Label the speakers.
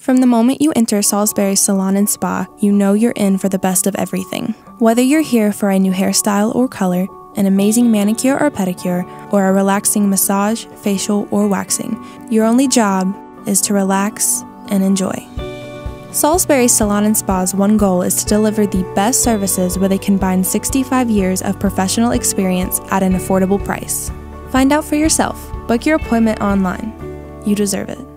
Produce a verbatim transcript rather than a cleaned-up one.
Speaker 1: From the moment you enter Salisbury Salon and Spa, you know you're in for the best of everything. Whether you're here for a new hairstyle or color, an amazing manicure or pedicure, or a relaxing massage, facial, or waxing, your only job is to relax and enjoy. Salisbury Salon and Spa's one goal is to deliver the best services with a combined sixty-five years of professional experience at an affordable price. Find out for yourself. Book your appointment online. You deserve it.